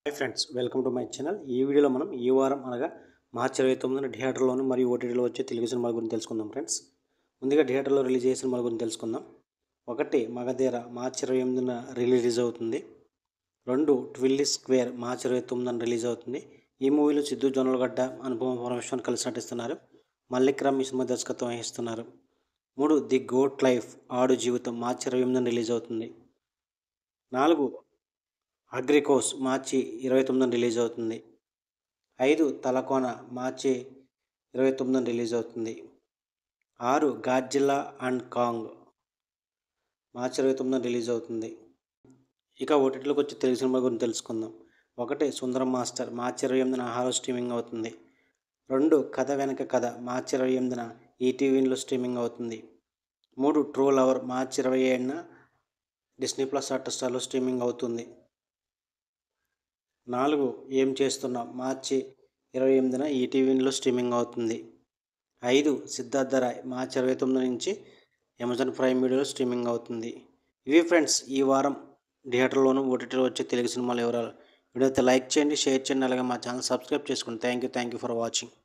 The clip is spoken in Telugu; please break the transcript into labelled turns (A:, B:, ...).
A: Hi friends, welcome to my channel. ఈ వీడియోలో మనం ఈ వారం అనగా మార్చి 29న థియేటర్లోను మరియు ఓటీటీలో వచ్చే తెలుగు సినిమాల గురించి తెలుసుకుందాం ఫ్రెండ్స్. ముందుగా థియేటర్లో రిలీజ్ అయ్యే సినిమాల గురించి తెలుసుకుందాం. 1 మగధీర మార్చి 28న రిలీజ్ అవుతుంది. 2 ట్విల్లీ స్క్వేర్ మార్చి 29న రిలీజ్ అవుతుంది. ఈ మూవీలో సిద్ధు జొన్నలగడ్డ, అనుపమ పరమేశ్వరన్ కలిసి నటిస్తున్నారు. మల్లిక్ రామ్ ఈ సినిమా దర్శకత్వం వహిస్తున్నారు. 3 ది గోట్ లైఫ్ ఆడు జీవితం మార్చి 28న రిలీజ్ అవుతుంది. 4 అగ్రికోస్ మార్చి 29న రిలీజ్ అవుతుంది. 5 తలకోన మార్చి 29న రిలీజ్ అవుతుంది. 6 గాడ్జిల్లా అండ్ కాంగ్ మార్చి 29న రిలీజ్ అవుతుంది. ఇక ఓటీటీలోకి వచ్చి తెలుగు సినిమా గురించి తెలుసుకుందాం. 1 సుందరం మాస్టర్ మార్చి 28న హాలో స్ట్రీమింగ్ అవుతుంది. 2 కథ వెనక కథ మార్చి 28న ఈటీవీలో స్ట్రీమింగ్ అవుతుంది. 3 ట్రూ లవర్ మార్చి 27న డిస్నీ ప్లస్ హాట్‌స్టార్లో స్ట్రీమింగ్ అవుతుంది. 4 ఏం చేస్తున్నాం మార్చి 28న ఈటీవీలో స్ట్రీమింగ్ అవుతుంది. 5 సిద్ధార్థ రాయ్ మార్చి 29 నుంచి అమెజాన్ ప్రైమ్ వీడియోలో స్ట్రీమింగ్ అవుతుంది. ఇవి ఫ్రెండ్స్ ఈ వారం థియేటర్లోను ఓటీటీలో వచ్చే తెలుగు సినిమాల వివరాలు. వీడియో అయితే లైక్ చేయండి, షేర్ చేయండి, అలాగే మా ఛానల్ సబ్స్క్రైబ్ చేసుకోండి. Thank you for watching.